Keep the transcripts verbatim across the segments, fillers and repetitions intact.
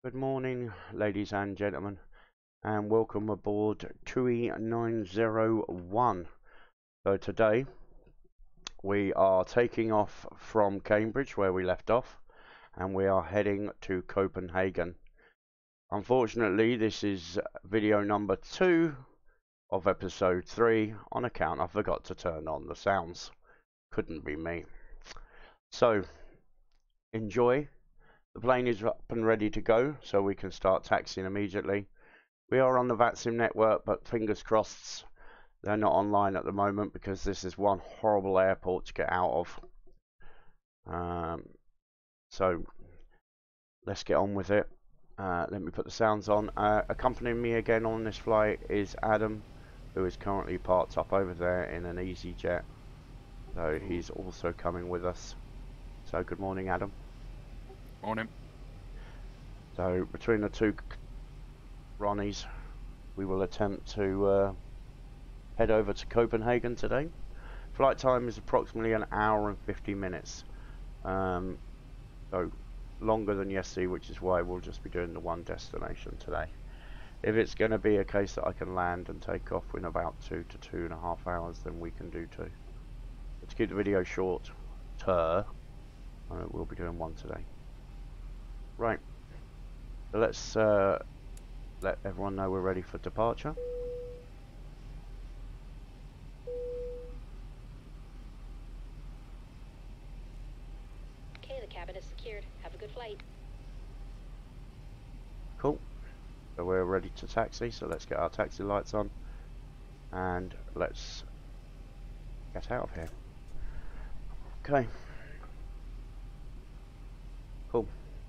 Good morning, ladies and gentlemen, and welcome aboard TUI nine zero one. So today we are taking off from Cambridge, where we left off, and we are heading to Copenhagen. Unfortunately, this is video number two of episode three on account I forgot to turn on the sounds. Couldn't be me. So, enjoy. The plane is up and ready to go, so we can start taxiing immediately. We are on the VATSIM network, but fingers crossed they're not online at the moment because this is one horrible airport to get out of. Um, so let's get on with it. Uh, let me put the sounds on. Uh, accompanying me again on this flight is Adam, who is currently parked up over there in an EasyJet. So he's also coming with us. So good morning, Adam. Morning. So between the two Ronnies, we will attempt to uh, head over to Copenhagen today. Flight time is approximately an hour and fifty minutes. Um, so longer than yesterday, which is why we'll just be doing the one destination today. If it's going to be a case that I can land and take off in about two to two and a half hours, then we can do two. But to keep the video short, uh, we'll be doing one today. Right. So let's uh, let everyone know we're ready for departure. Okay, the cabin is secured. Have a good flight. Cool. So we're ready to taxi, so let's get our taxi lights on and let's get out of here. Okay. Cool.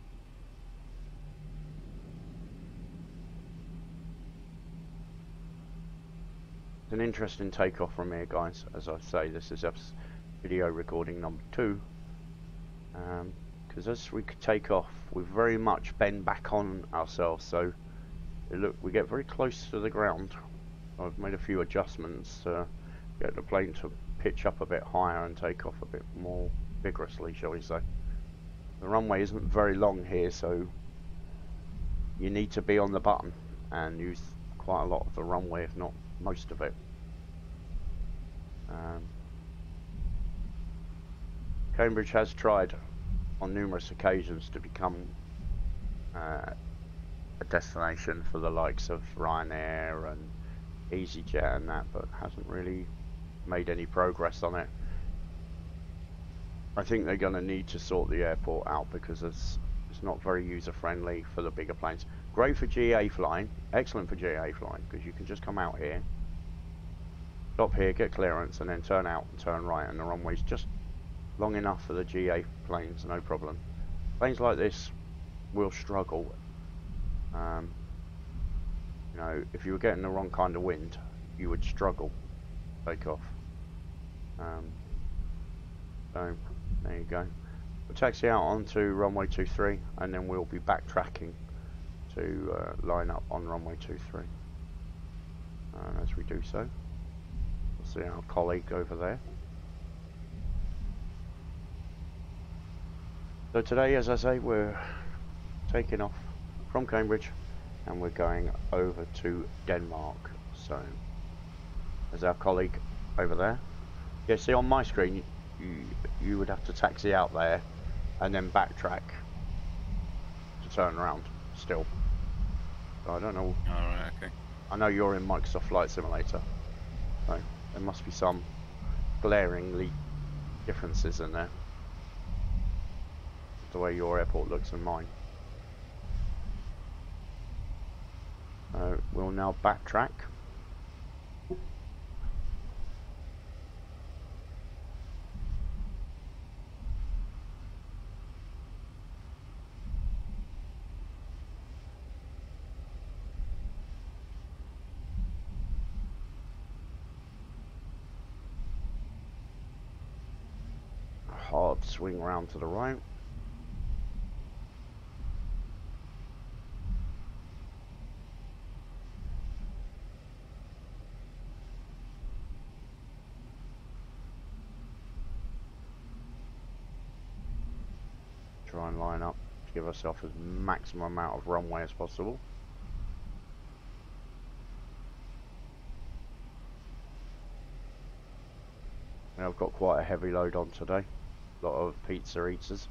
It's an interesting takeoff from here, guys. As I say, this is video recording number two. Because um, as we take off, we very much bend back on ourselves, so look, we get very close to the ground. I've made a few adjustments to get the plane to pitch up a bit higher and take off a bit more vigorously, shall we say. The runway isn't very long here, so you need to be on the button and use quite a lot of the runway, if not most of it. Um, Cambridge has tried on numerous occasions to become uh, a destination for the likes of Ryanair and EasyJet and that, but hasn't really made any progress on it. I think they're going to need to sort the airport out because it's, it's not very user friendly for the bigger planes. Great for G A flying, excellent for G A flying, because you can just come out here, stop here, get clearance, and then turn out and turn right, and the runway's just long enough for the G A planes, no problem. Planes like this will struggle. Um, you know, if you were getting the wrong kind of wind, you would struggle to take off. Um, so there you go. We'll taxi out onto runway two three, and then we'll be backtracking to uh, line up on runway two three. And as we do so, we'll see our colleague over there. So today, as I say, we're taking off from Cambridge and we're going over to Denmark. So there's our colleague over there. Yeah, see on my screen, you, you would have to taxi out there and then backtrack to turn around still. So I don't know. Alright, okay. I know you're in Microsoft Flight Simulator, so there must be some glaringly differences in there. The way your airport looks and mine. Uh, we'll now backtrack. Hard swing round to the right. Try and line up give ourselves as maximum amount of runway as possible. Now I've got quite a heavy load on today. A lot of pizza eaters.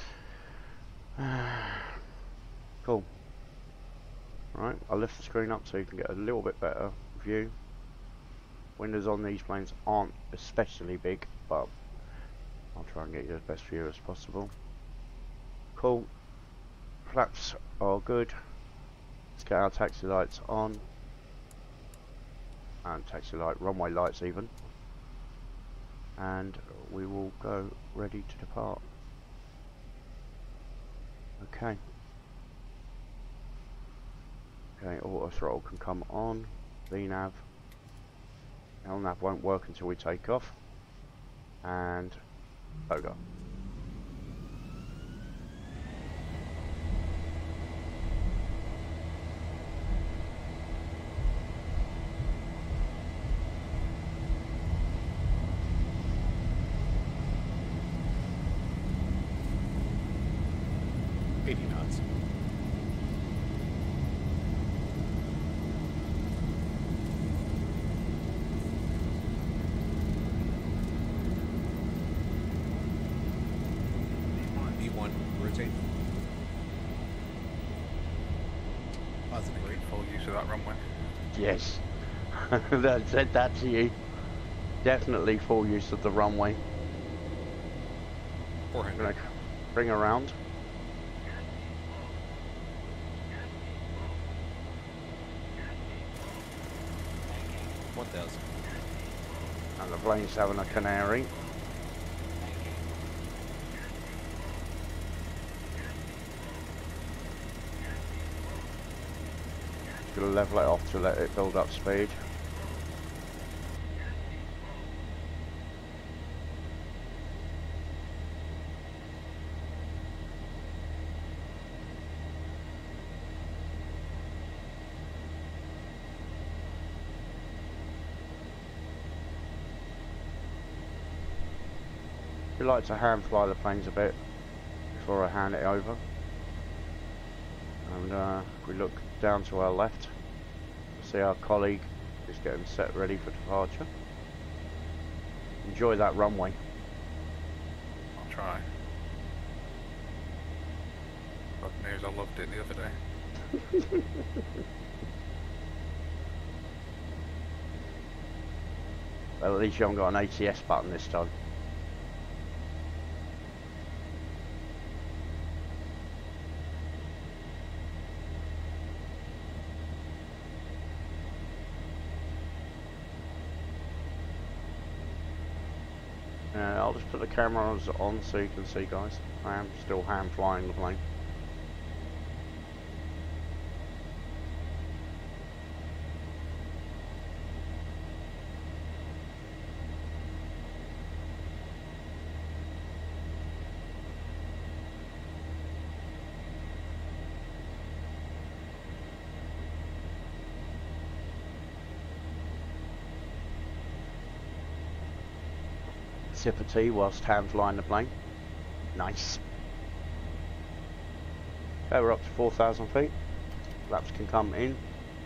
Cool. Right, I'll lift the screen up so you can get a little bit better view. Windows on these planes aren't especially big, but I'll try and get you the best view as possible. Cool. Flaps are good. Let's get our taxi lights on. And taxi light, runway lights even. And we will go ready to depart. Okay. Okay, auto throttle can come on. V nav. L nav won't work until we take off. And logo. eighty knots. V one, rotate. Positive. Great full use of that runway. Yes. I said that to you. Definitely full use of the runway. four I'm hundred. gonna bring around. one thousand. And the plane's having a canary. Gonna level it off to let it build up speed. We like to hand fly the planes a bit before I hand it over. And uh, we look down to our left. See our colleague is getting set ready for departure. Enjoy that runway. I'll try. God knows I loved it the other day. Well, at least you haven't got an A T S button this time. Uh, I'll just put the cameras on so you can see, guys. I am still hand flying the plane. Sip of tea whilst hand flying the plane. Nice. Okay, we're up to four thousand feet. Flaps can come in.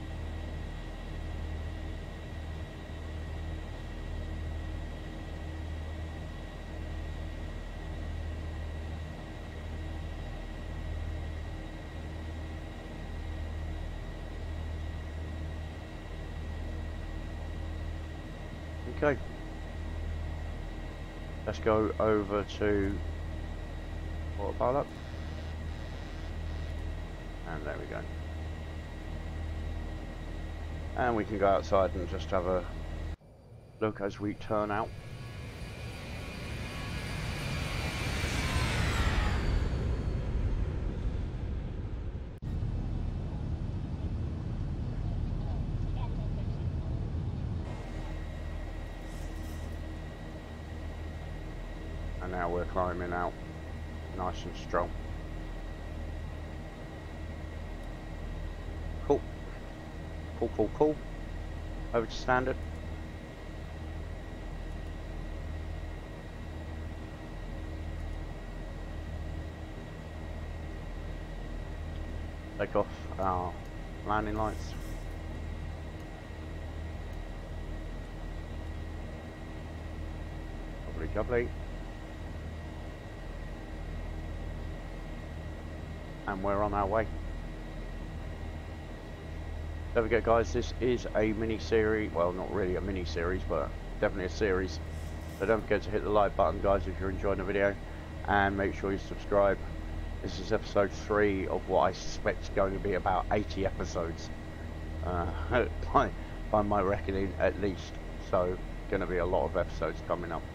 Okay. Let's go over to autopilot. And there we go. And we can go outside and just have a look as we turn out. And now we're climbing out nice and strong. Cool. Cool, cool, cool. Over to standard. take off our landing lights. Lovely jubbly. And we're on our way. Don't forget guys, this is a mini-series, well not really a mini-series, but definitely a series. So don't forget to hit the like button guys if you're enjoying the video, and make sure you subscribe. This is episode three of what I suspect is going to be about eighty episodes. Uh, by, by my reckoning at least. So going to be a lot of episodes coming up.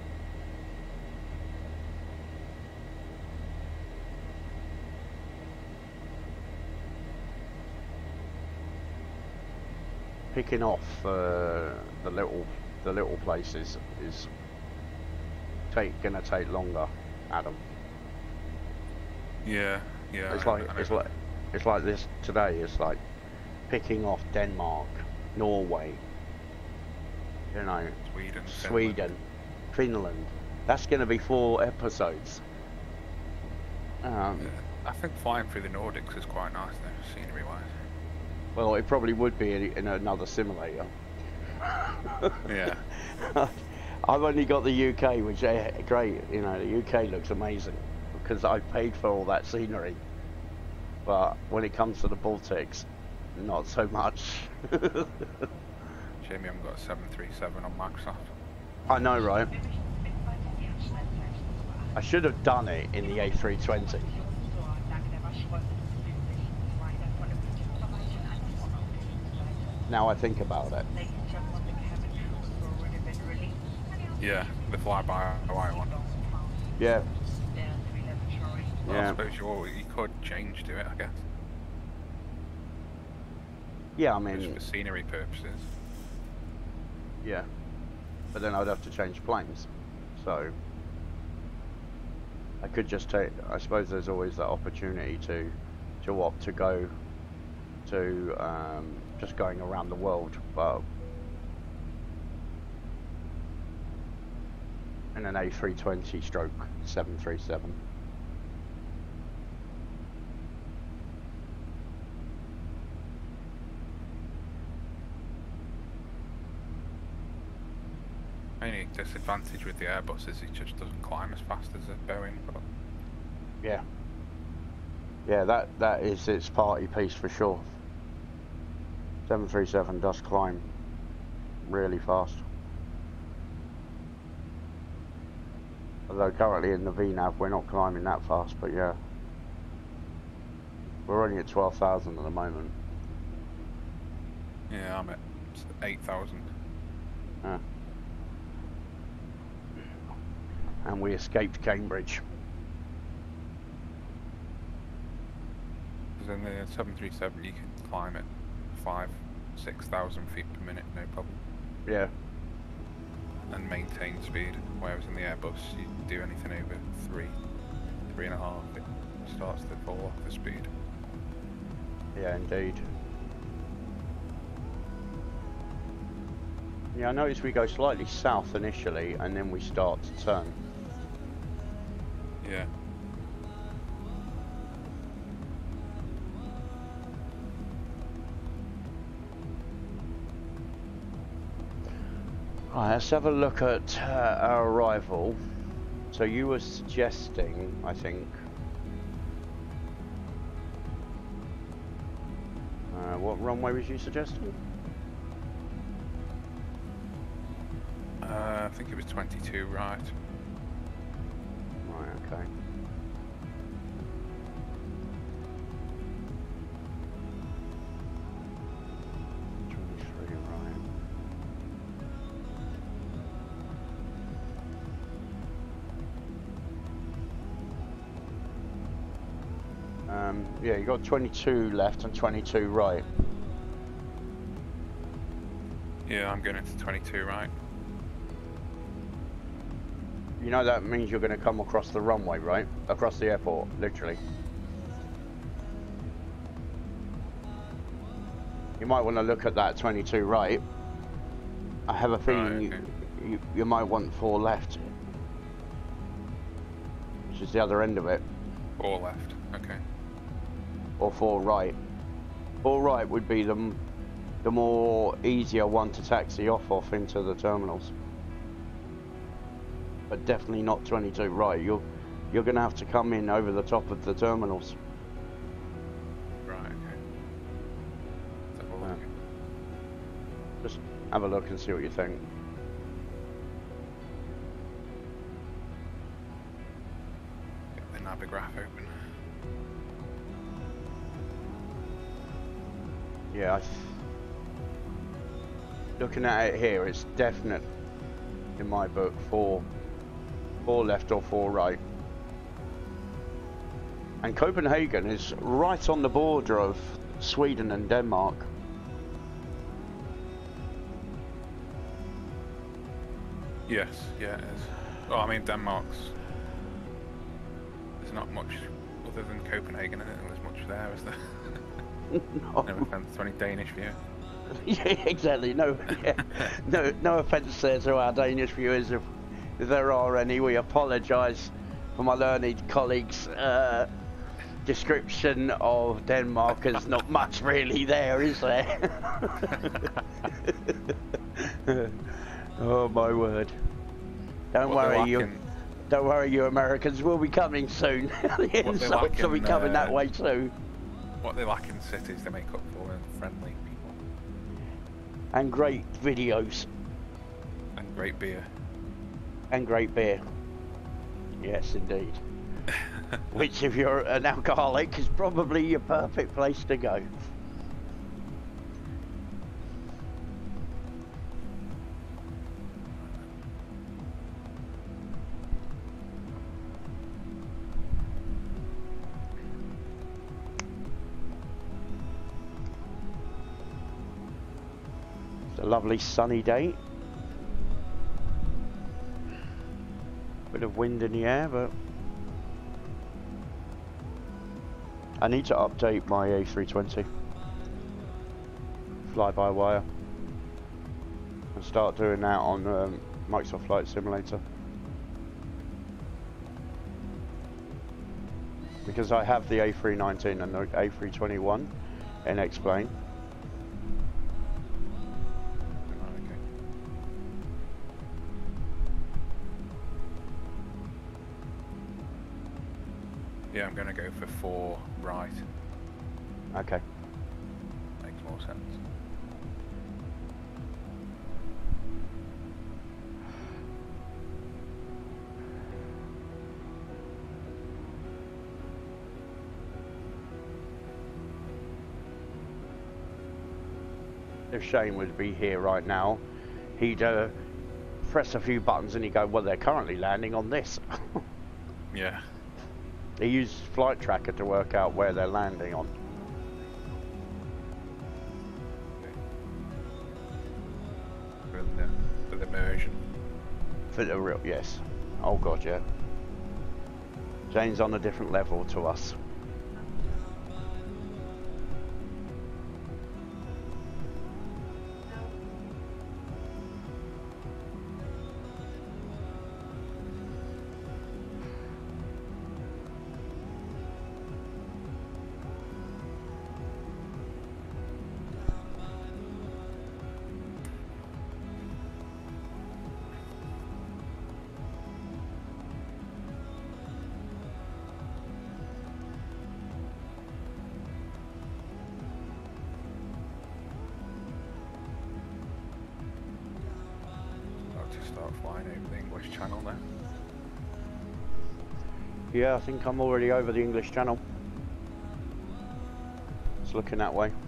Picking off uh, the little the little places is take gonna take longer, Adam. Yeah, yeah. It's I like know, I it's know. like it's like this today. It's like picking off Denmark, Norway, you know, Sweden, Sweden, Finland. Finland. That's gonna be four episodes. Um, Yeah. I think flying through the Nordics is quite nice though, scenery-wise. Well, it probably would be in, in another simulator. Yeah. I've only got the U K, which is great. You know, the U K looks amazing because I paid for all that scenery. But when it comes to the Baltics, not so much. Shame you haven't got a seven three seven on Microsoft. I know, right? I should have done it in the A three twenty. Now I think about it. Yeah, the fly-by-wire one. Yeah. Well, I Yeah. suppose you, you could change to it, I guess. Yeah, I Just mean, for scenery purposes. yeah. But then I'd have to change planes. So I could just take, I suppose there's always that opportunity to to opt to go to um, just going around the world, but in an A three twenty stroke seven three seven. Only disadvantage with the Airbus is it just doesn't climb as fast as a Boeing. But Yeah. Yeah, that, that is its party piece for sure. seven three seven does climb really fast. Although currently in the V NAV we're not climbing that fast, but yeah. We're only at twelve thousand at the moment. yeah, I'm at eight thousand. Yeah. And we escaped Cambridge. Because in the seven three seven you can climb at five, six thousand feet per minute, no problem, Yeah. and maintain speed. Whereas in the Airbus, you do anything over three, three and a half, it starts to fall off the speed. Yeah, indeed. Yeah, I noticed we go slightly south initially and then we start to turn. Yeah. Right, let's have a look at uh, our arrival. So you were suggesting, I think, uh, what runway was you suggesting? Uh, I think it was twenty-two, right? Right, okay. twenty-three, right. Um, yeah, you got twenty-two left and twenty-two right. Yeah, I'm going into twenty-two, right? You know that means you're going to come across the runway, right? Across the airport, literally. You might want to look at that twenty-two right. I have a feeling Right, okay. you, you you might want four left, which is the other end of it. Four left, okay. or four right. Four right would be the, m- the more easier one to taxi off off into the terminals. But definitely not twenty-two right. You're, you're going to have to come in over the top of the terminals. Right, okay. Let's have a look. Just have a look and see what you think. Get the Navigraph open. Yeah, I th- looking at it here, it's definite in my book four, four left or four right. And Copenhagen is right on the border of Sweden and Denmark. Yes, yeah, it is. Well, I mean, Denmark's. There's not much other than Copenhagen in it, and there's much there, is there? No. No offense to any Danish viewers. Yeah, exactly. No, yeah. no, no offence there to our Danish viewers, if, if there are any. We apologise for my learned colleagues' uh, description of Denmark. There's not much really there, is there? Oh my word! Don't What they're worry, you. lacking- Don't worry, you Americans will be coming soon. The What they insults will be lacking, coming that uh, way too. What they lack in cities, they make up for in friendly people And great videos. and great beer. And great beer. Yes, indeed. Which, if you're an alcoholic, is probably your perfect place to go. It's a lovely sunny day. Bit of wind in the air, but I need to update my A three twenty fly-by-wire and start doing that on um, Microsoft Flight Simulator, because I have the A three nineteen and the A three twenty-one in X-Plane. Oh, okay. Yeah, I'm going to go for four right. Okay. Makes more sense. If Shane would be here right now, he'd uh, press a few buttons and he'd go, well, they're currently landing on this. Yeah. They use Flight Tracker to work out where they're landing on. For the, for the immersion. For the real, yes. Oh god, yeah. Shane's on a different level to us. About to start flying over the English Channel now. Yeah, I think I'm already over the English Channel. It's looking that way.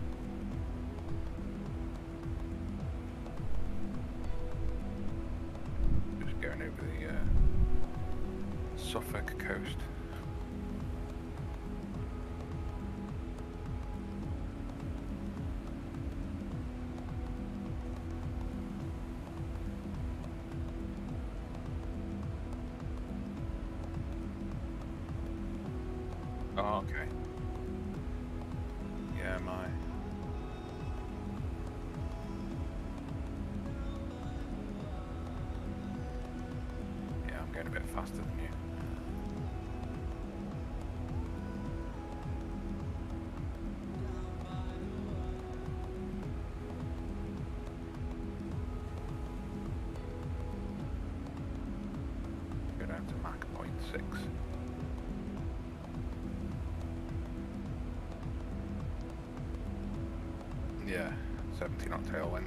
Just going over the uh, Suffolk coast. Oh, okay. Yeah, my. Yeah, I'm going a bit faster than you. six. Yeah, seventy knot tailwind.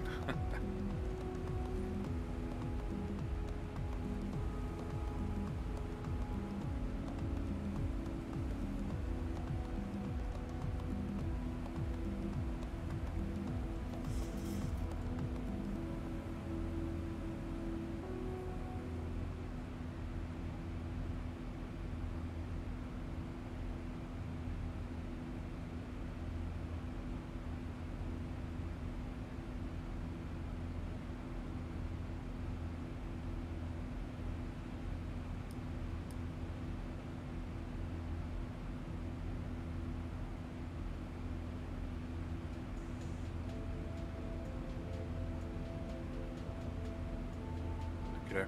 Okay.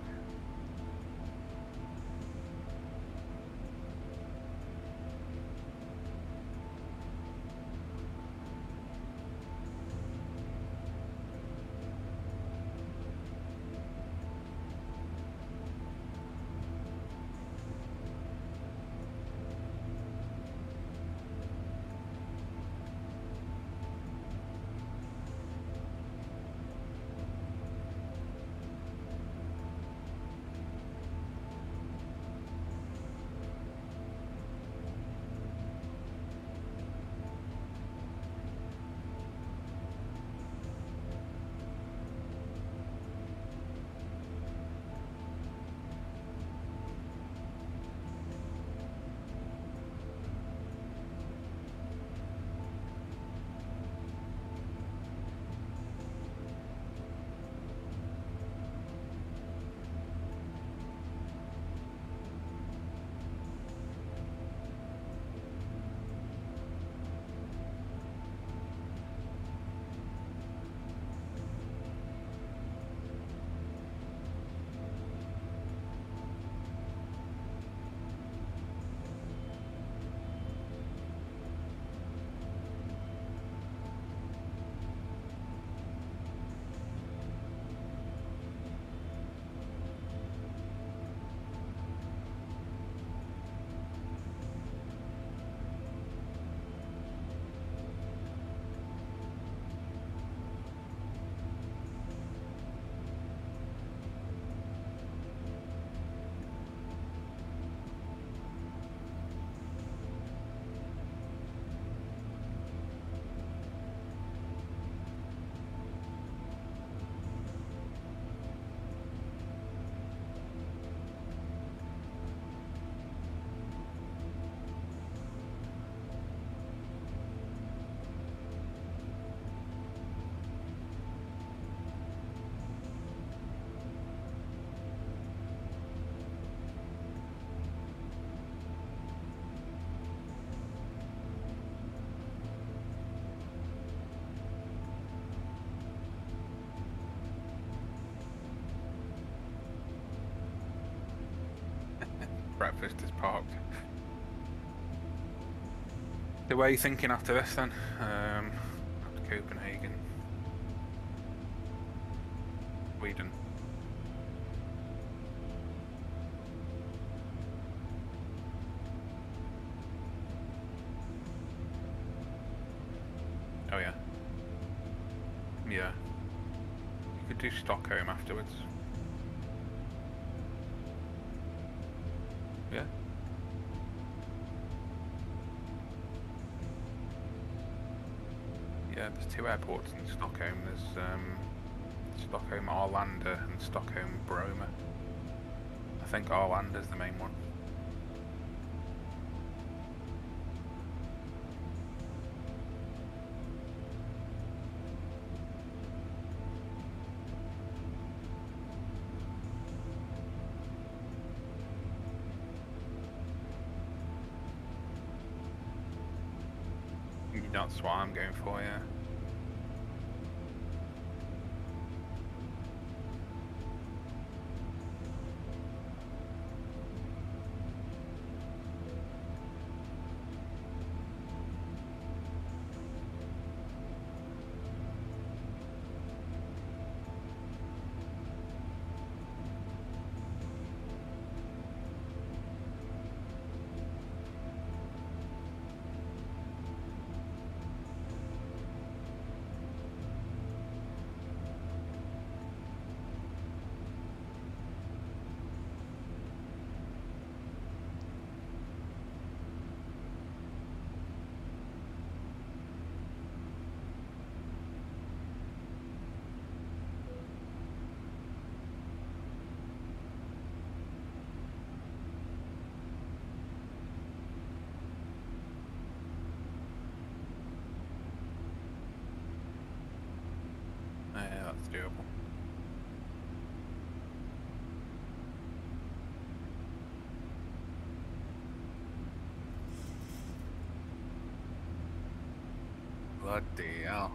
Breakfast is parked. So where are you thinking after this then? Um, after Copenhagen? Sweden. Oh yeah. Yeah. You could do Stockholm afterwards. Yeah. Yeah, there's two airports in Stockholm. There's um, Stockholm Arlanda and Stockholm Bromma. I think Arlanda's the main one. That's what I'm going for, yeah. It's doable. Bloody hell.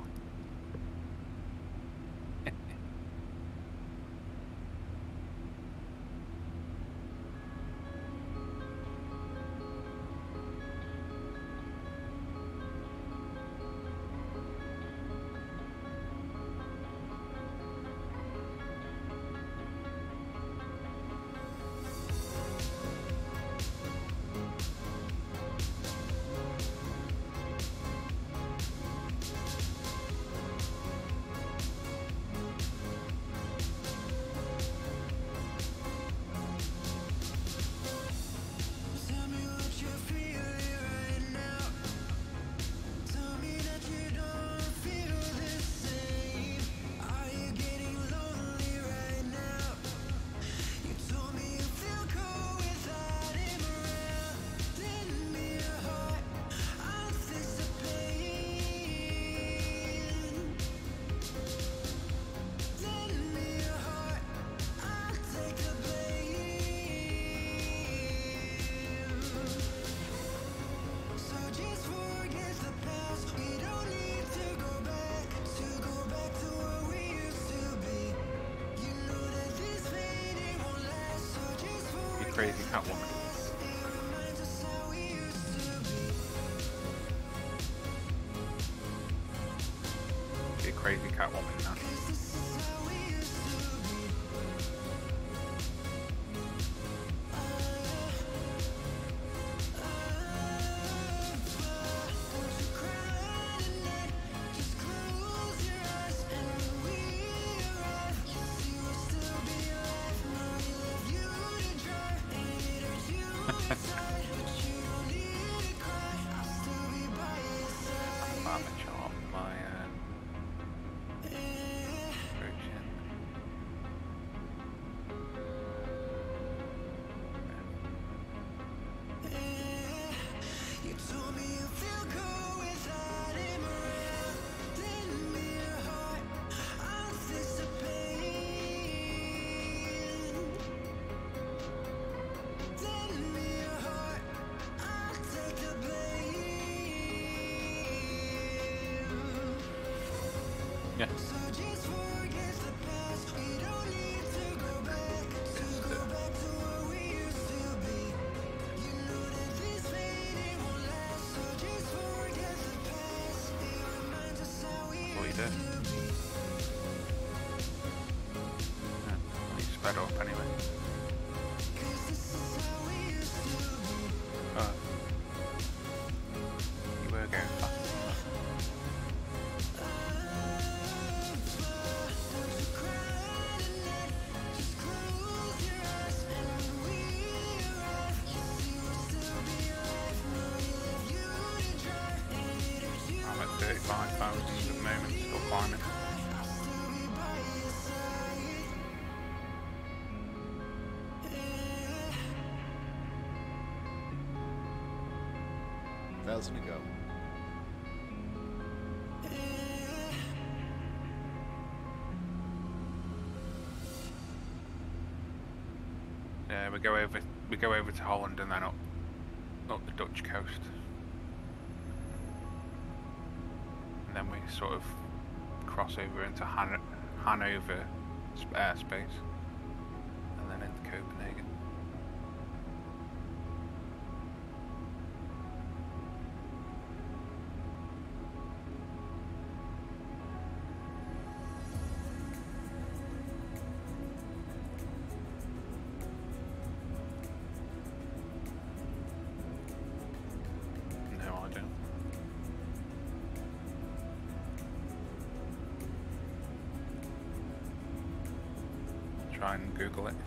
Crazy Catwoman. Be a crazy Catwoman now. Yeah. What you do? Yeah, you sped up anyway. Oh. You were going fast. thirty-five thousand at the moment, still climbing. Thousand to go. Yeah, we go over we go over to Holland and then up up the Dutch coast. And then we sort of cross over into Han Hanover airspace, and then into Copenhagen. No idea. Try and Google it.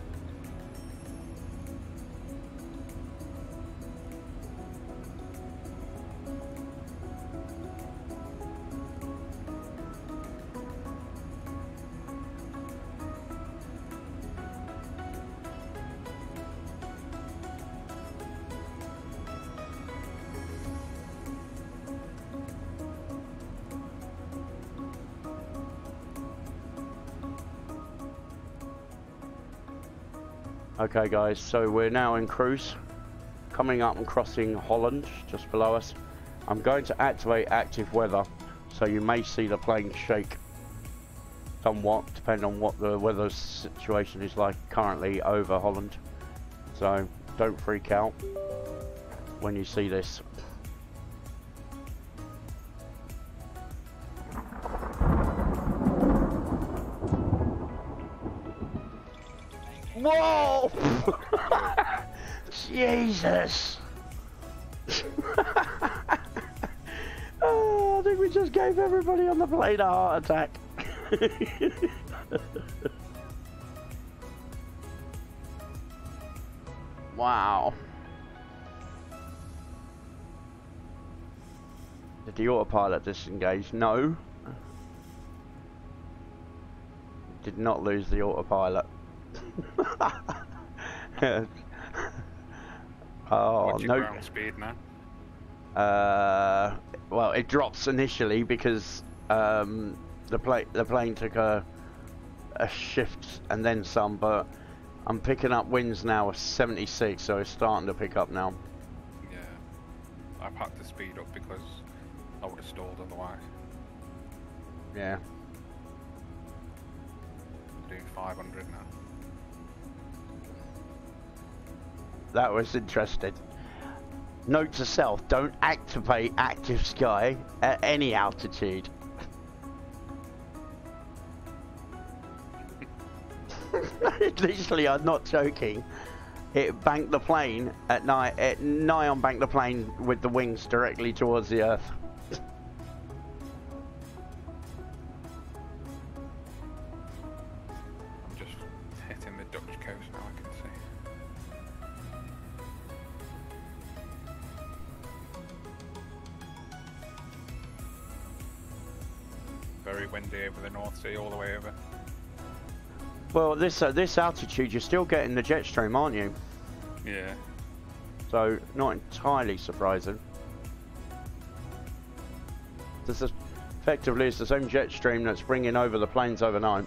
Okay guys, so we're now in cruise, coming up and crossing Holland, just below us. I'm going to activate active weather, so you may see the plane shake somewhat, depending on what the weather situation is like currently over Holland. So don't freak out when you see this. Whoa! Jesus! Oh, I think we just gave everybody on the plane a heart attack. Wow. Did the autopilot disengage? No. Did not lose the autopilot. Oh, What's your no. ground speed now? Uh, well, it drops initially because um, the plane the plane took a a shift and then some, but I'm picking up winds now of seventy-six, so it's starting to pick up now. Yeah. I've had to speed up because I would have stalled otherwise. Yeah. I'm doing five hundred now. That was interesting. Note to self, don't activate active sky at any altitude. Literally, I'm not joking. It banked the plane at night, it nigh on banked the plane with the wings directly towards the earth. I'm just hitting the Dutch coast now, I can see. Very windy over the North Sea, all the way over. Well, this uh, this altitude, you're still getting the jet stream, aren't you? Yeah. So, not entirely surprising. This is effectively it's the same jet stream that's bringing over the planes overnight.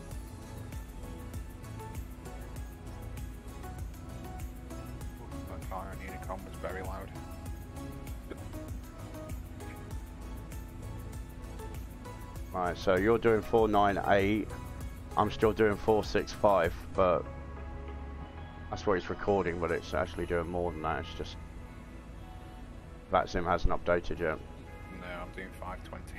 That car on Unicom was very loud. Right, so you're doing four nine eight. I'm still doing four six five, but that's what it's recording, but it's actually doing more than that. It's just VATSIM hasn't updated yet. No, I'm doing five twenty.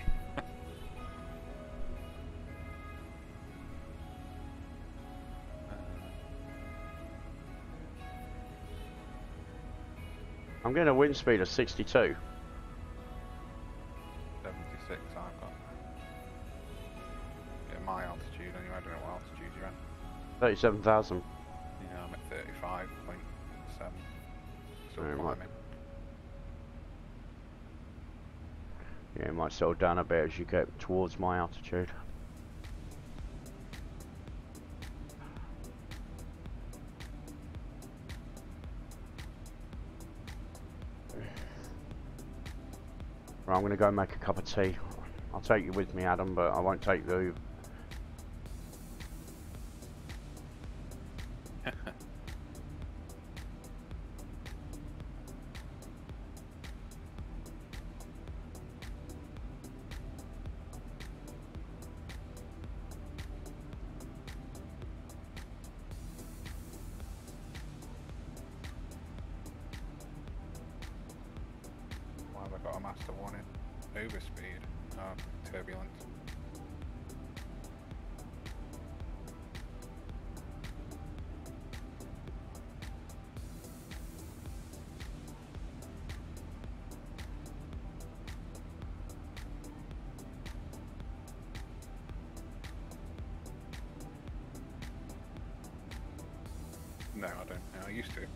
I'm getting a wind speed of sixty-two. seventy-six I've got. Yeah, my altitude anyway, I don't know what altitude you're at. thirty-seven thousand. Yeah, I'm at thirty-five point seven. Still Yeah, climbing. right. Yeah, it might settle down a bit as you get towards my altitude. Right, I'm going to go make a cup of tea. I'll take you with me, Adam, but I won't take the... Why have I got a master warning? Overspeed. Oh, turbulence. No, I don't. No, I used to.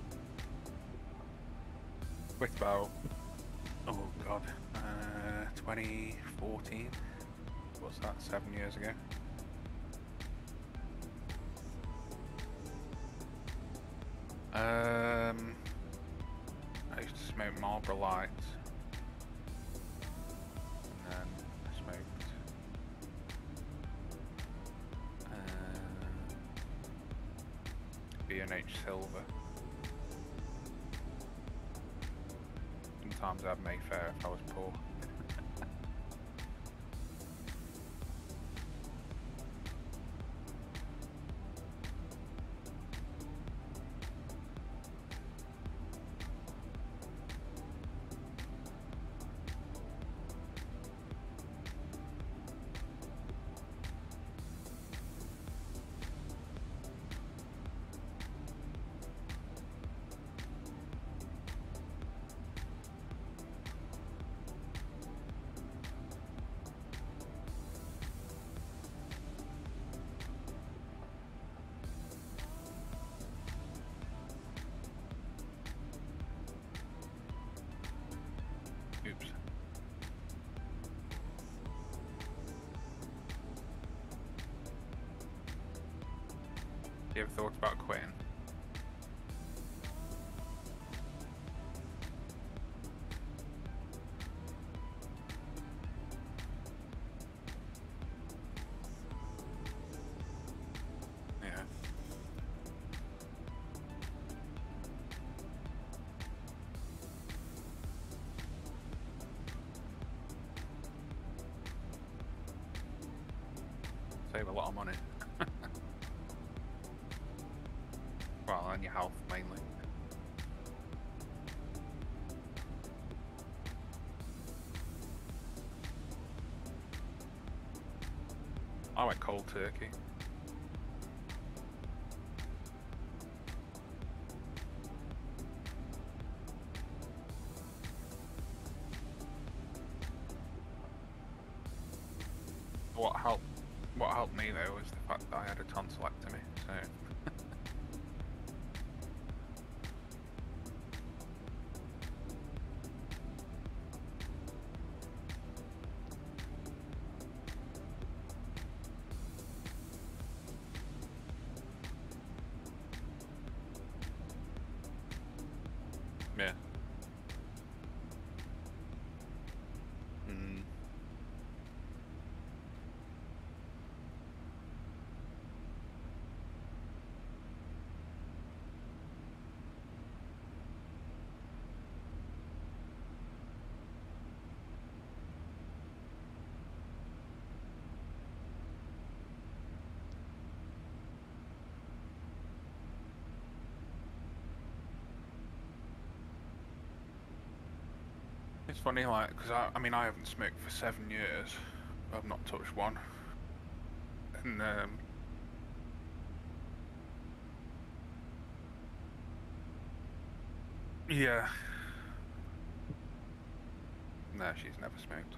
With about, oh god, uh, twenty fourteen. What's that? Seven years ago. Um, I used to smoke Marlboro Lights, and then I smoked. Uh, B and H Silver. Sometimes I'd Mayfair if I was poor. Oops. You ever thought about quitting? Yeah. Save a lot of money. Well, and your health mainly. I went cold turkey. What helped? What helped me though was the fact that I had a tonsillectomy. So. Yeah. Mm. It's funny, like, because I, I mean, I haven't smoked for seven years. I've not touched one. And, um... yeah. No, she's never smoked.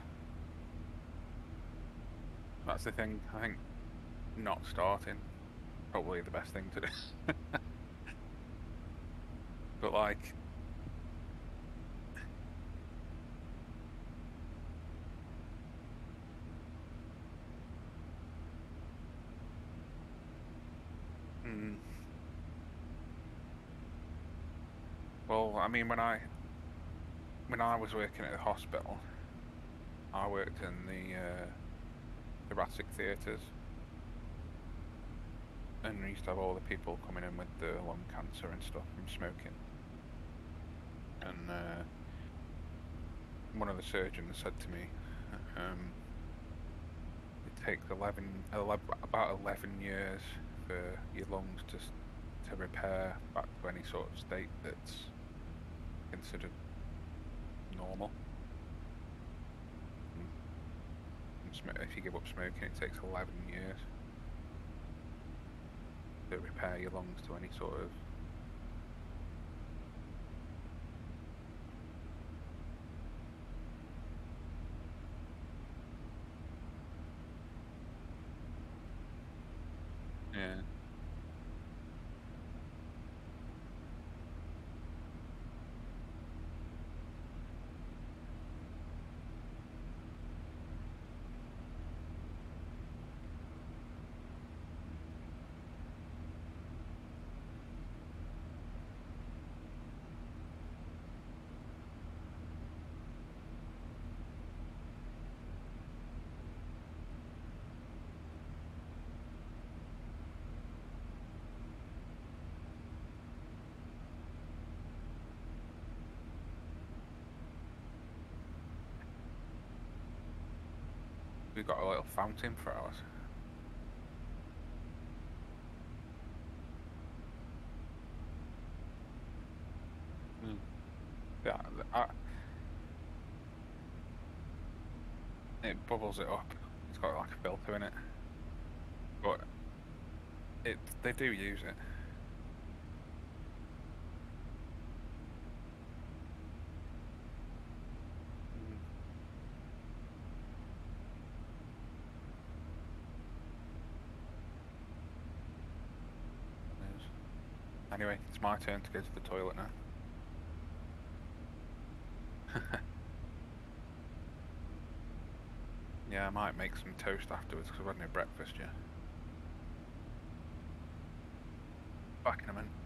That's the thing, I think not starting, probably the best thing to do. But, like... Mm. Well, I mean, when I when I was working at the hospital, I worked in the uh, thoracic theatres, and we used to have all the people coming in with the lung cancer and stuff from smoking. And uh, one of the surgeons said to me, um, it takes eleven, eleven, about eleven years for your lungs to to repair back to any sort of state that's considered normal. And if you give up smoking, it takes eleven years to repair your lungs to any sort of yeah. we've got a little fountain for ours. Mm. Yeah, I, it bubbles it up. It's got like a filter in it, but it they do use it. Anyway, it's my turn to go to the toilet now. Yeah, I might make some toast afterwards because I've had no breakfast yet. Back in a minute.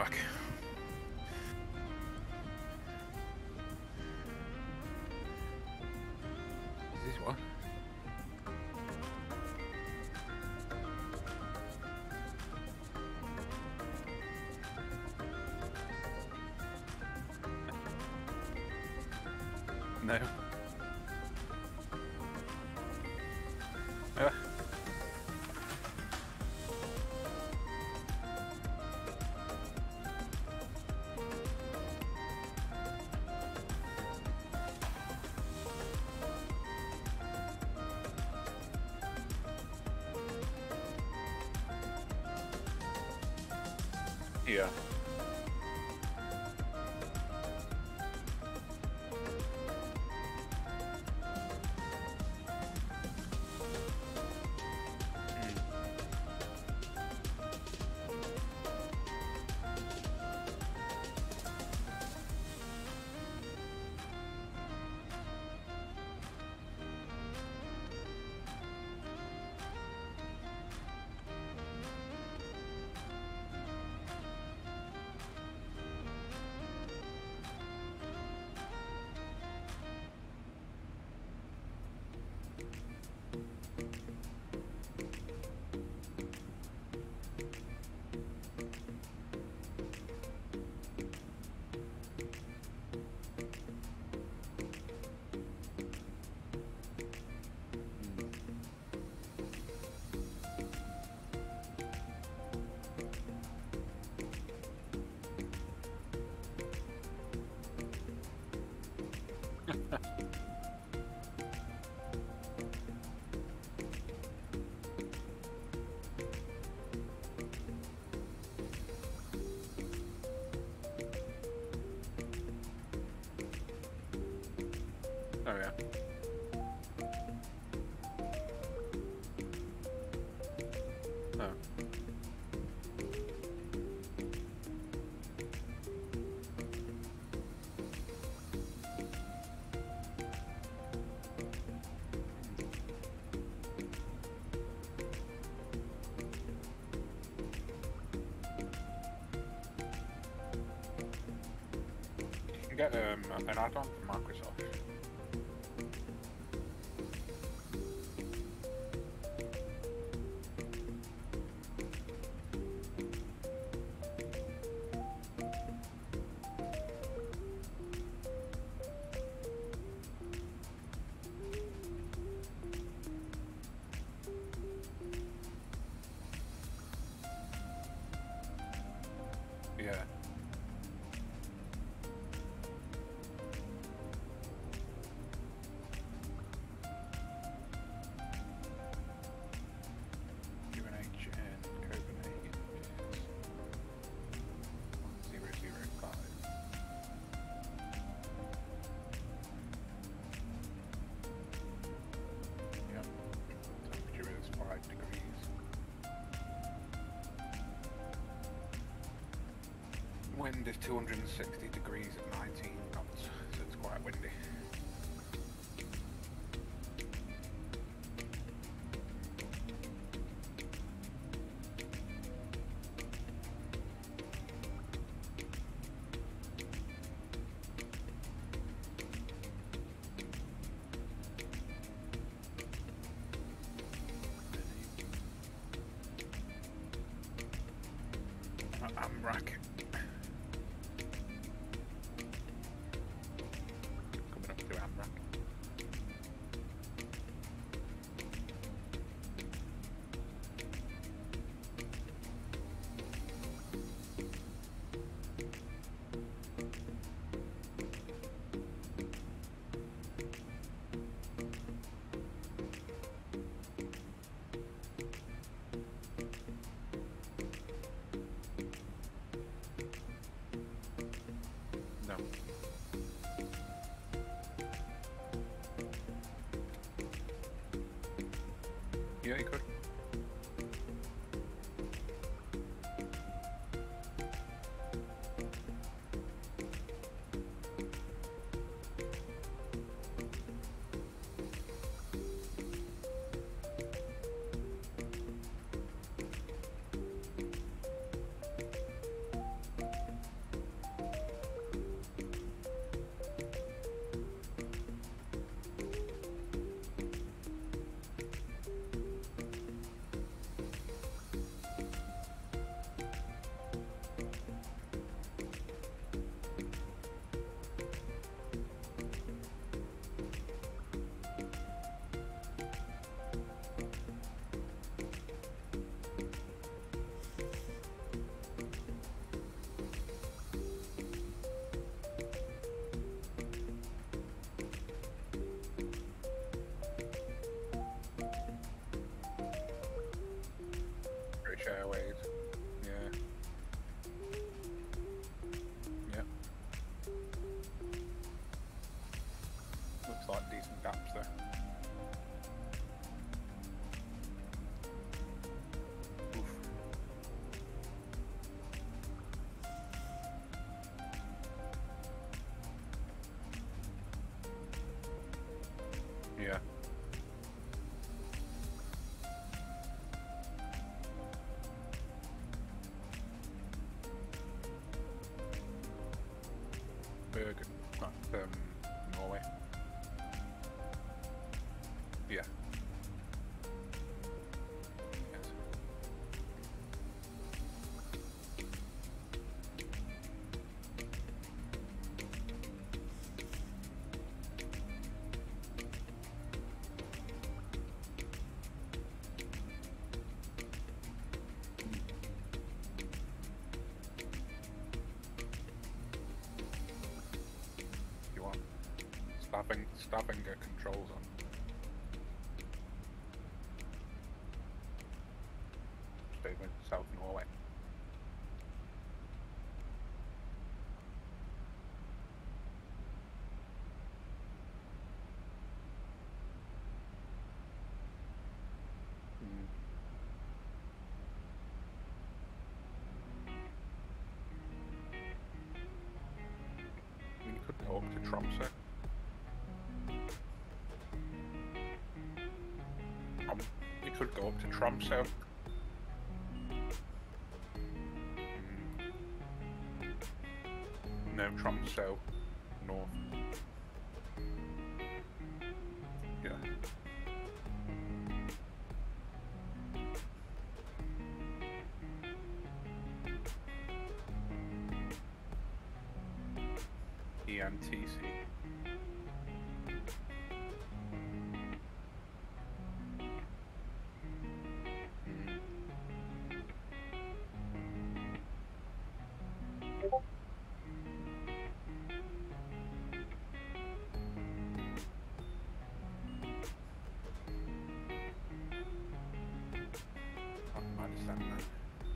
back. Is this what? No. Uh. Yeah. Oh yeah. Oh. You can get um, an add-on from Microsoft. Yeah. U N H in Copenhagen is one zero zero five. Yep. Temperature is five degrees. Wind is two hundred sixty degrees at nineteen knots, so it's quite windy. I'm racking. Coming up to Amrak. um, Norway. Yeah. Yes. You want Staffing, Stavanger controls on. Statement, South Norway. Mm. You could go up to Tromsø. Um, you could go up to Tromsø. Mm. No, Tromsø, north. Yeah. E N T C. Mm. I understand that.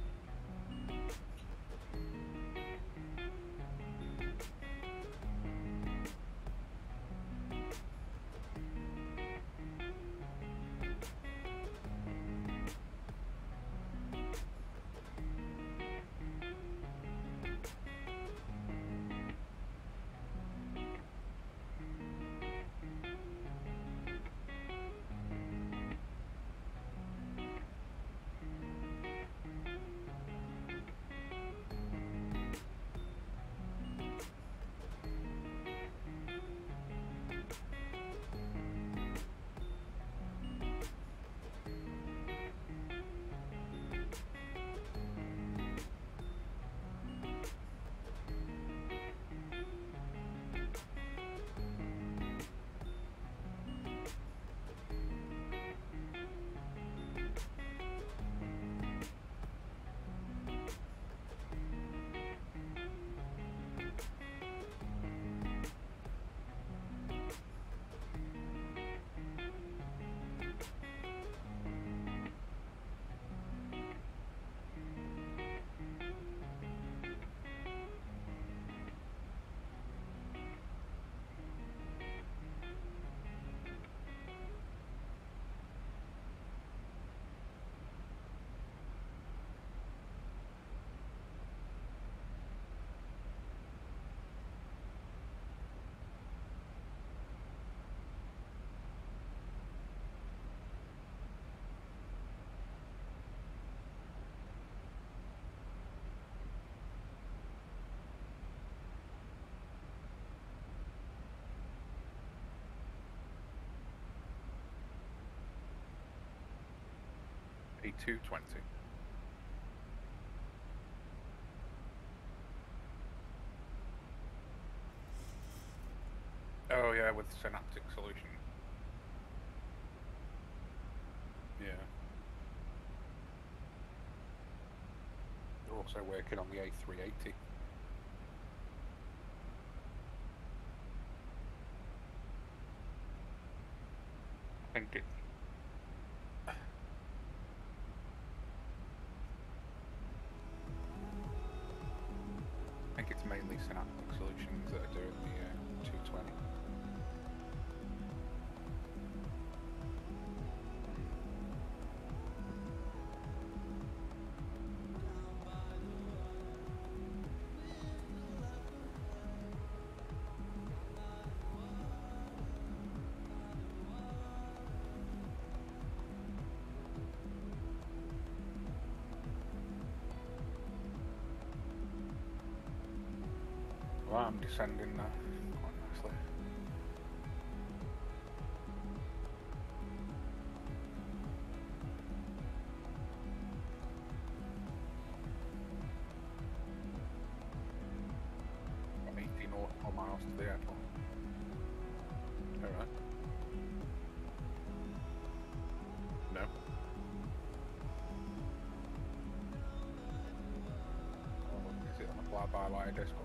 A two twenty. Oh yeah, with Synaptic Solution. Yeah. They're also working on the A three eighty. I think it. I think it's mainly Synaptic Solutions that are doing the uh, two twenty. Well, I'm descending now, quite nicely. close to the airport. Alright. No. Oh, is it on the fly-by-wire Discord?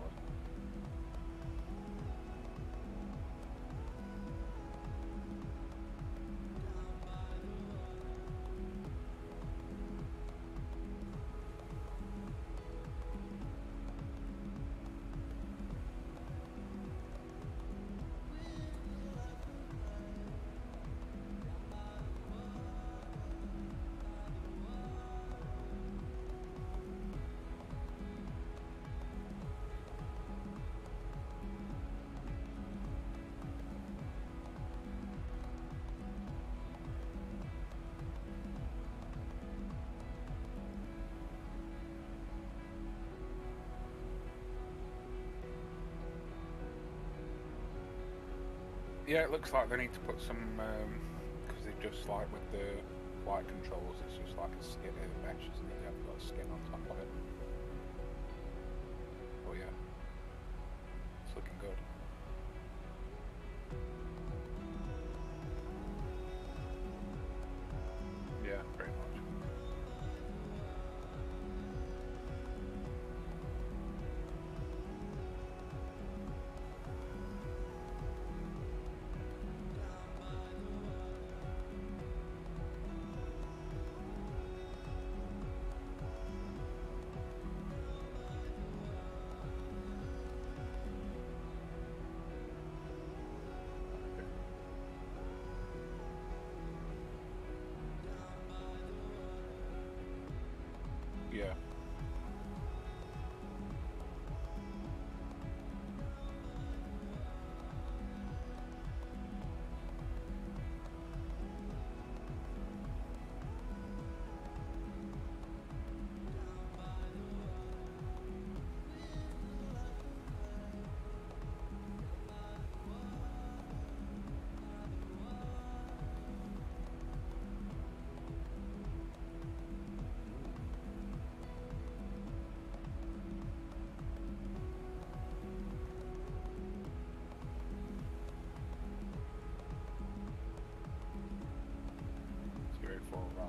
Yeah, it looks like they need to put some, because they just like with the flight controls, it's just like a skin in the mesh, isn't it? They haven't got a skin on top of it. Oh yeah, it's looking good. Yeah, pretty much. Yeah. Zero four right.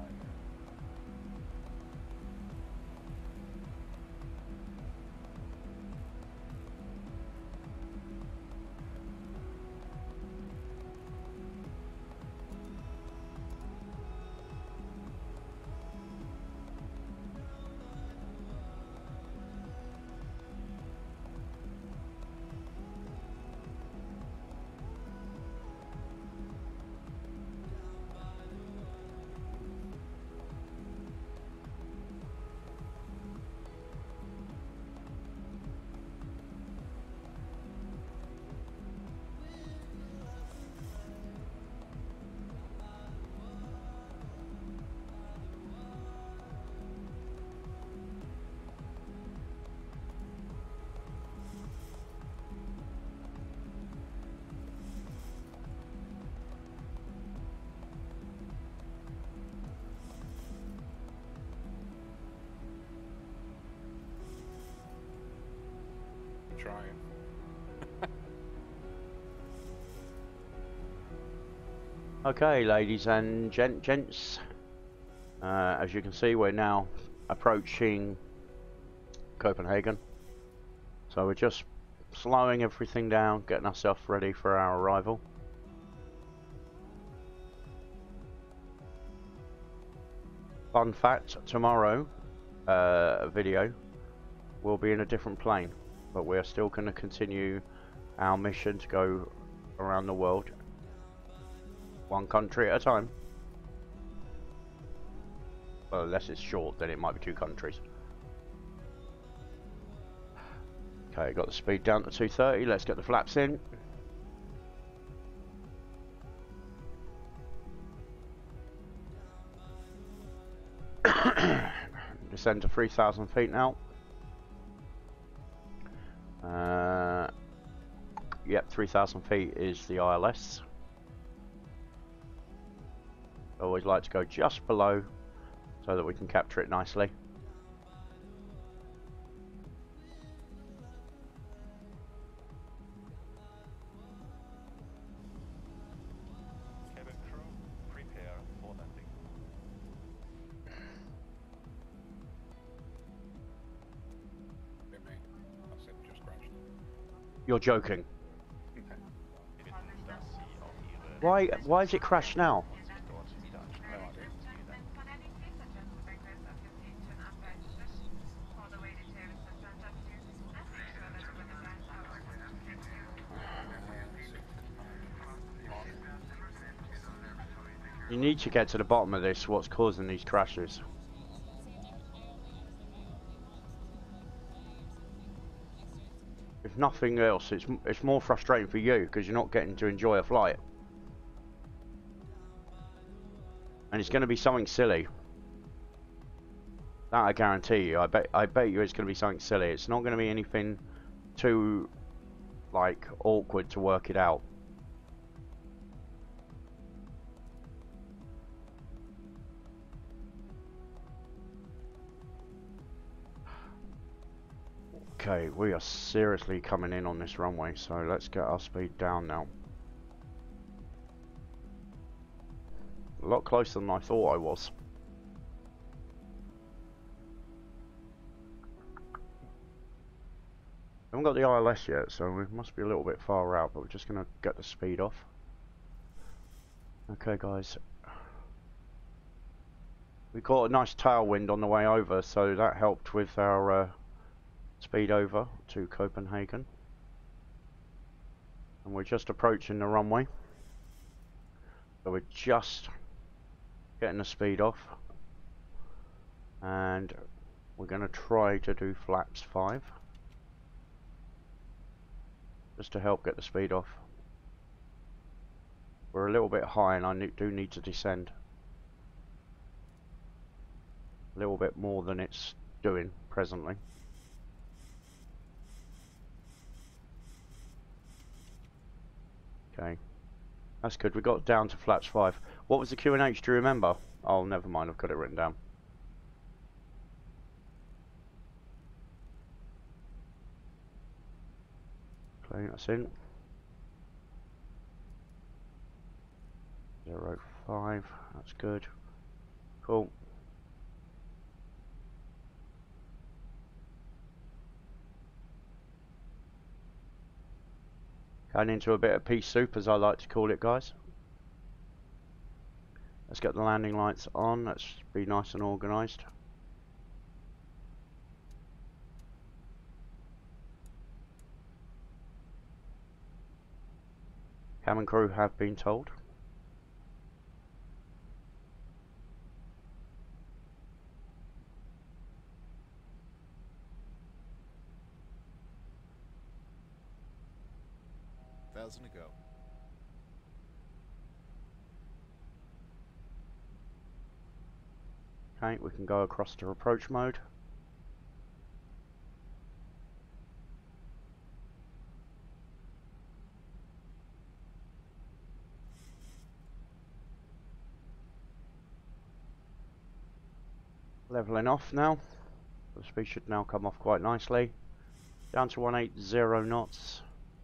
Trying. Okay, ladies and gent gents, uh, as you can see, we're now approaching Copenhagen. So we're just slowing everything down, getting ourselves ready for our arrival. Fun fact, tomorrow uh, video will be in a different plane, but we're still going to continue our mission to go around the world, one country at a time. Well, unless it's short, then it might be two countries. Okay, got the speed down to two thirty, let's get the flaps in. Descend to three thousand feet now. Uh, yep, three thousand feet is the I L S. Always like to go just below so that we can capture it nicely. You're joking. Okay. Why? Why has it crashed now? No idea. You need to get to the bottom of this. What's causing these crashes? If nothing else, it's it's more frustrating for you because you're not getting to enjoy a flight, and it's going to be something silly. That I guarantee you. I bet I bet you it's going to be something silly. It's not going to be anything too like awkward to work it out. Okay, we are seriously coming in on this runway, so let's get our speed down now. A lot closer than I thought I was. Haven't got the I L S yet, so we must be a little bit far out, but we're just going to get the speed off. Okay guys. We got a nice tailwind on the way over, so that helped with our uh, speed over to Copenhagen. And we're just approaching the runway. So we're just getting the speed off. And we're going to try to do flaps five. Just to help get the speed off. We're a little bit high and I ne- do need to descend. A little bit more than it's doing presently. Okay, that's good. We got down to flaps five. What was the Q and H? Do you remember? Oh, never mind. I've got it written down. Okay, that's in. Zero five. That's good. Cool. Going into a bit of pea soup, as I like to call it, guys. Let's get the landing lights on. Let's be nice and organised. Cabin crew have been told. Thousand to go. Okay, we can go across to approach mode. Leveling off now. The speed should now come off quite nicely. Down to one eighty knots.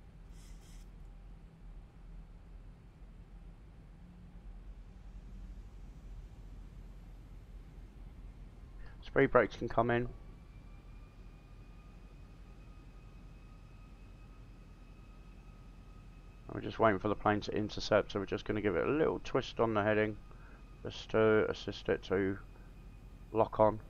Speed brakes can come in. We're just waiting for the plane to intercept, so we're just going to give it a little twist on the heading just to assist it to lock on.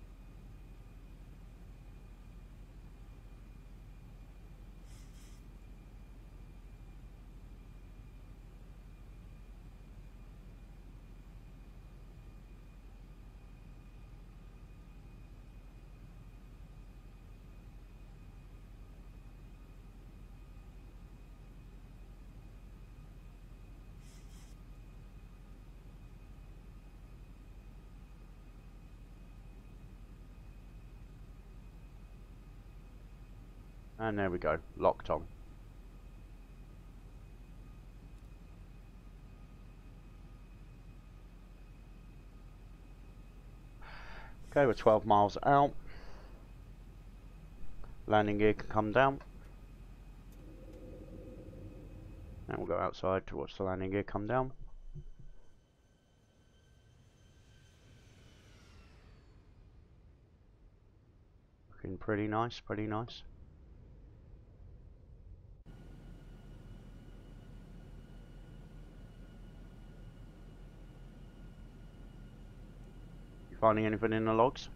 And there we go, locked on. Okay, we're twelve miles out. Landing gear can come down. And we'll go outside to watch the landing gear come down. Looking pretty nice, pretty nice. finding anything in the logs?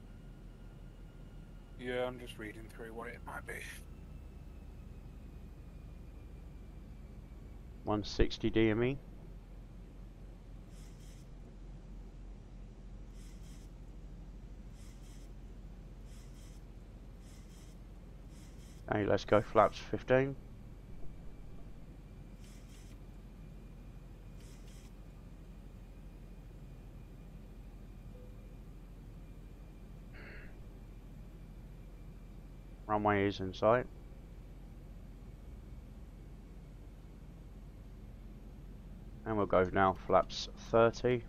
Yeah, I'm just reading through what it might be. one sixty D M E. Okay, let's go flaps fifteen. Runway is in sight. And we'll go now flaps thirty.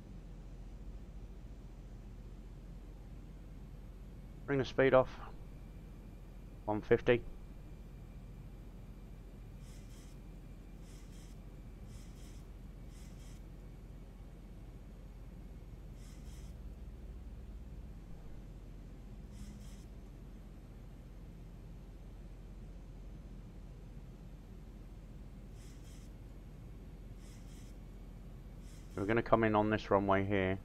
Bring the speed off. one fifty. We're going to come in on this runway here.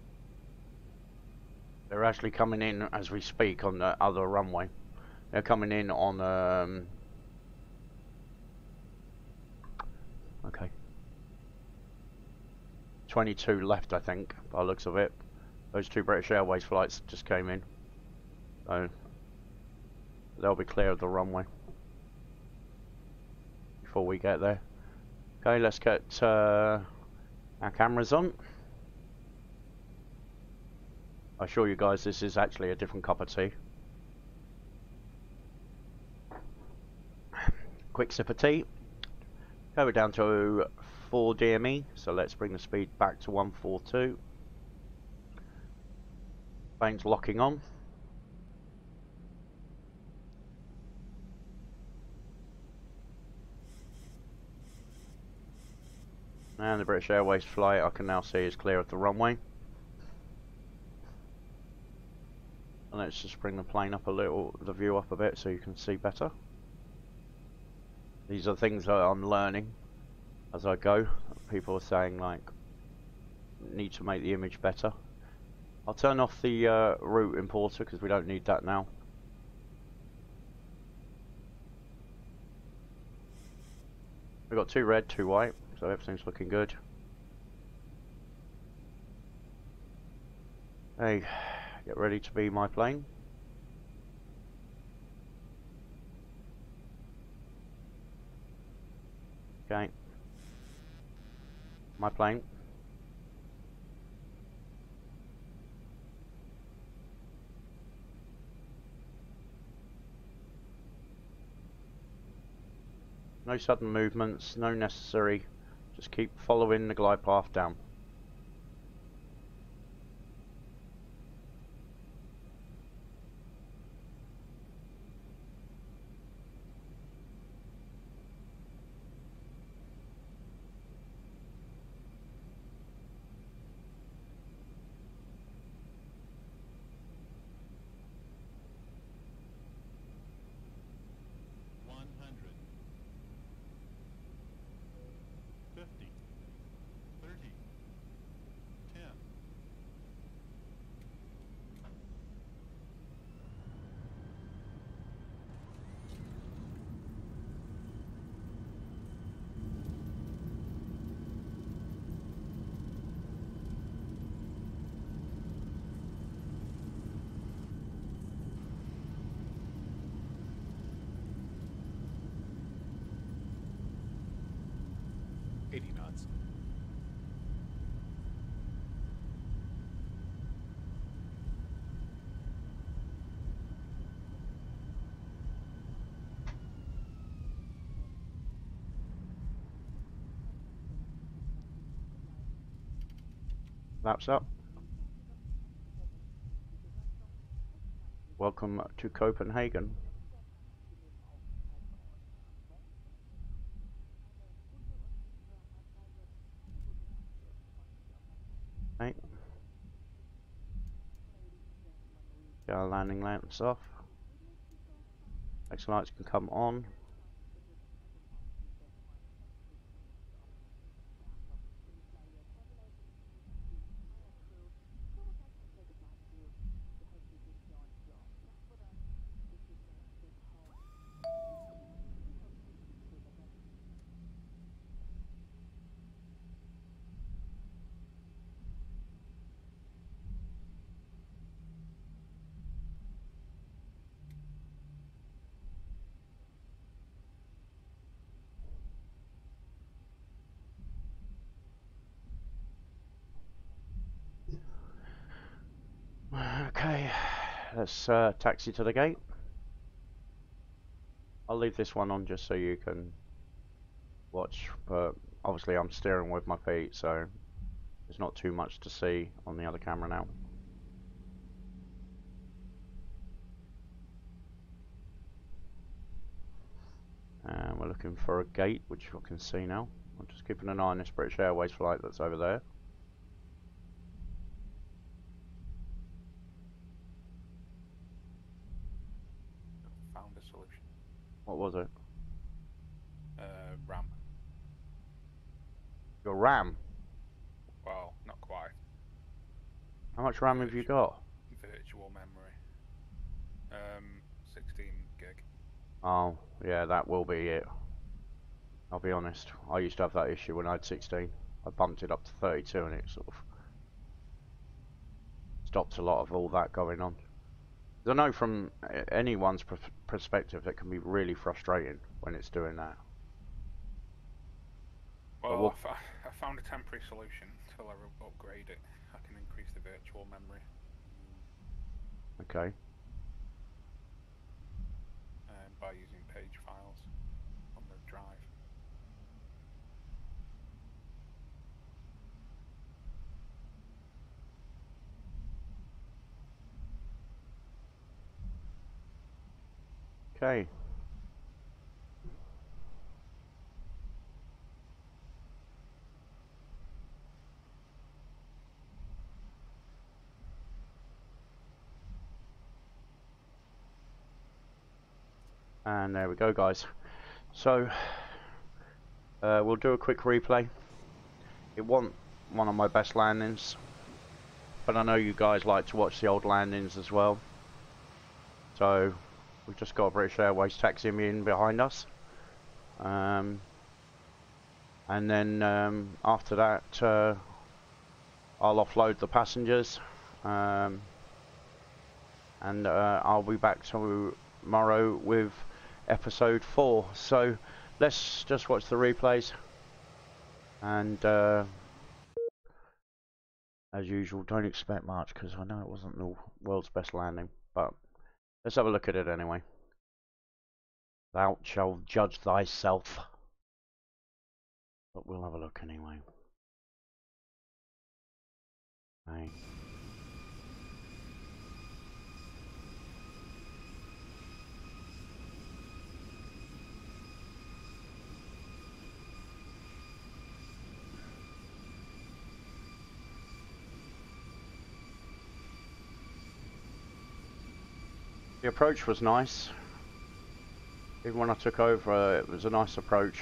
They're actually coming in as we speak on the other runway. They're coming in on um okay. twenty-two left, I think, by the looks of it. Those two British Airways flights just came in. So they'll be clear of the runway before we get there. Okay, let's get uh, our cameras on. I assure you guys this is actually a different cup of tea. Quick sip of tea. Okay, we're down to four D M E, so let's bring the speed back to one forty-two. Plane's locking on. And the British Airways flight I can now see is clear of the runway. And let's just bring the plane up a little, the view up a bit so you can see better. These are things that I'm learning as I go. People are saying like, need to make the image better. I'll turn off the uh, route importer because we don't need that now. We've got two red, two white, so everything's looking good. Hey, get ready to be my plane. Okay. My plane. No sudden movements, no necessary. Just keep following the glide path down. eighty knots. Laps up. Welcome to Copenhagen. Right. Get our landing lamps off. Exit lights can come on. let's uh, taxi to the gate. I'll leave this one on just so you can watch, but obviously I'm steering with my feet, so there's not too much to see on the other camera now. And we're looking for a gate, which I can see now. I'm just keeping an eye on this British Airways flight that's over there. Found a solution. What was it? Uh, RAM. Your RAM? Well, not quite. How much RAM have you got? Virtual memory. Um, sixteen gig. Oh, yeah, that will be it. I'll be honest. I used to have that issue when I had sixteen. I bumped it up to thirty-two and it sort of stopped a lot of all that going on. I know from anyone's pr perspective it can be really frustrating when it's doing that. Well, what... I, fa I found a temporary solution until I upgrade it. I can increase the virtual memory. Okay. Um, by using page files on the drive. Okay. And there we go, guys. So uh, we'll do a quick replay. It wasn't one of my best landings, but I know you guys like to watch the old landings as well. So we've just got British Airways taxiing in behind us. Um, and then um, after that, uh, I'll offload the passengers. Um, and uh, I'll be back tomorrow with episode four. So let's just watch the replays. And uh, as usual, don't expect much because I know it wasn't the world's best landing, but let's have a look at it anyway. Thou shalt judge thyself. But we'll have a look anyway. Okay. The approach was nice. Even when I took over, uh, it was a nice approach.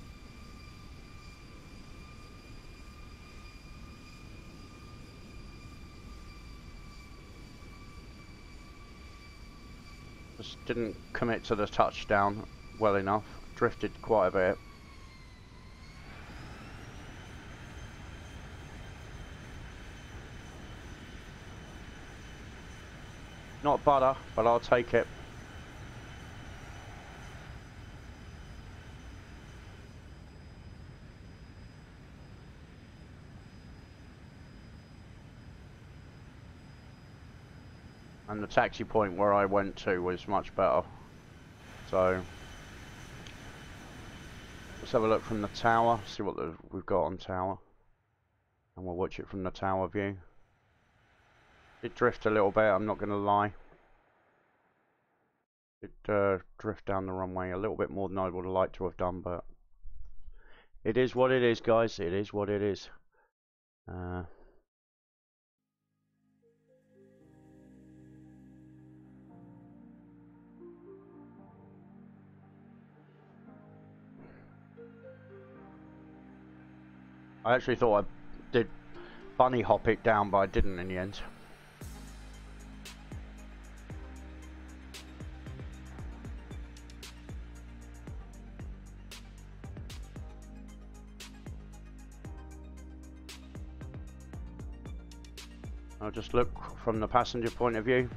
Just didn't commit to the touchdown well enough. Drifted quite a bit. Not butter, but I'll take it. And the taxi point where I went to was much better. So let's have a look from the tower, see what the, we've got on tower. And we'll watch it from the tower view. It drift a little bit, I'm not going to lie. It uh, drift down the runway a little bit more than I would have liked to have done, but it is what it is, guys. It is what it is. Uh, I actually thought I did bunny hop it down, but I didn't in the end. I'll just look from the passenger point of view.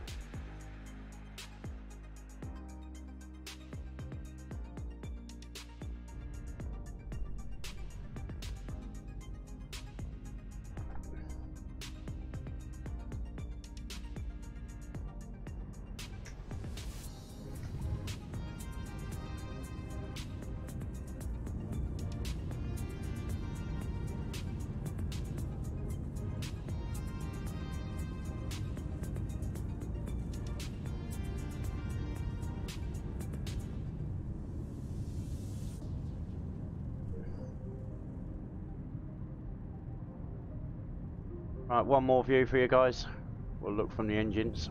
Right, one more view for you guys. We'll look from the engines.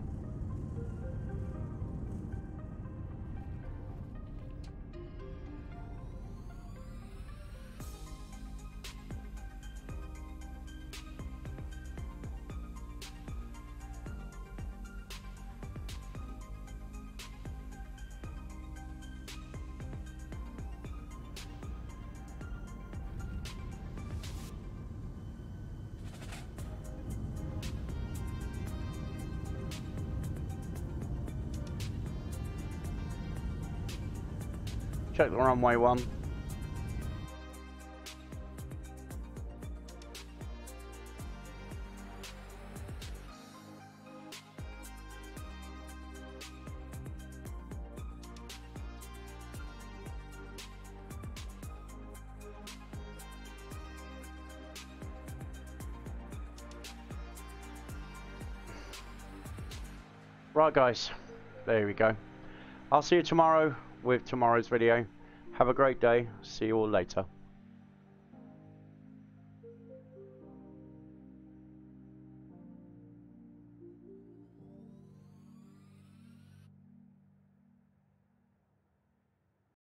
Check the runway one. Right guys, there we go. I'll see you tomorrow with tomorrow's video. Have a great day. See you all later.